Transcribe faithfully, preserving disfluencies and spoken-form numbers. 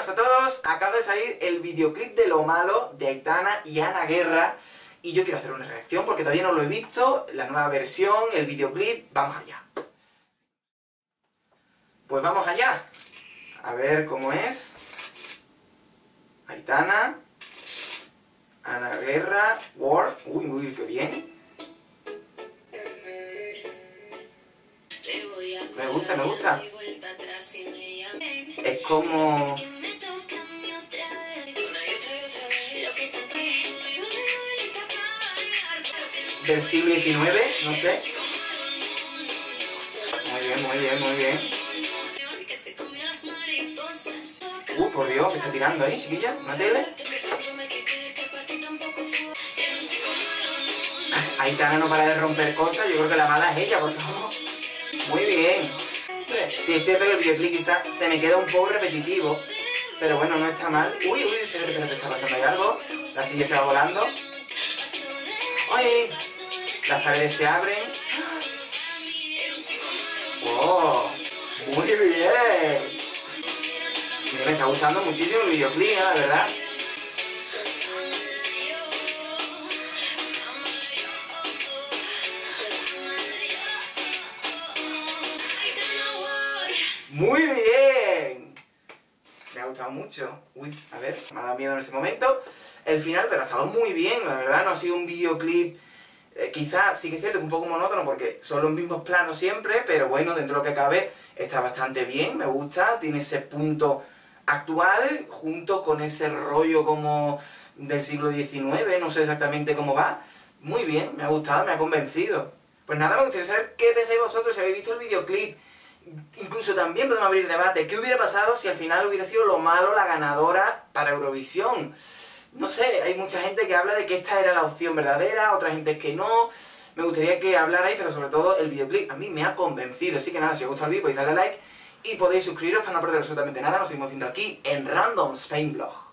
buenas a todos. Acaba de salir el videoclip de Lo Malo de Aitana y Ana Guerra y yo quiero hacer una reacción porque todavía no lo he visto, la nueva versión, el videoclip. Vamos allá. Pues vamos allá. A ver cómo es. Aitana, Ana Guerra, War. Uy, uy, qué bien. Me gusta, me gusta. Es como... del siglo diecinueve, no sé. Muy bien, muy bien, muy bien. Uh, por Dios, ¿qué está tirando ahí, chiquilla? ¿Una tele? Aitana no para de romper cosas, yo creo que la mala es ella, porque... Muy bien. Sí, es cierto que el videoclip quizás se me queda un poco repetitivo, pero bueno, no está mal. Uy, uy, espérate, espérate, está pasando ahí algo. La silla se va volando. ¡Ay! Las paredes se abren. ¡Wow! ¡Muy bien! Me está gustando muchísimo el videoclip, ¿eh? La verdad. ¡Muy bien! Me ha gustado mucho. Uy, a ver, me ha dado miedo en ese momento. El final, pero ha estado muy bien, la verdad. No ha sido un videoclip... Eh, quizás sí que es cierto que un poco monótono porque son los mismos planos siempre, pero bueno, dentro de lo que cabe está bastante bien, me gusta. Tiene ese punto actual, junto con ese rollo como del siglo diecinueve, no sé exactamente cómo va. Muy bien, me ha gustado, me ha convencido. Pues nada, me gustaría saber qué pensáis vosotros si habéis visto el videoclip. Incluso también podemos abrir debate. ¿Qué hubiera pasado si al final hubiera sido Lo Malo la ganadora para Eurovisión? No sé, hay mucha gente que habla de que esta era la opción verdadera, otra gente que no. Me gustaría que hablarais, pero sobre todo el videoclip a mí me ha convencido. Así que nada, si os gusta el vídeo podéis darle like y podéis suscribiros para no perder absolutamente nada. Nos seguimos viendo aquí en Random Spain Vlog.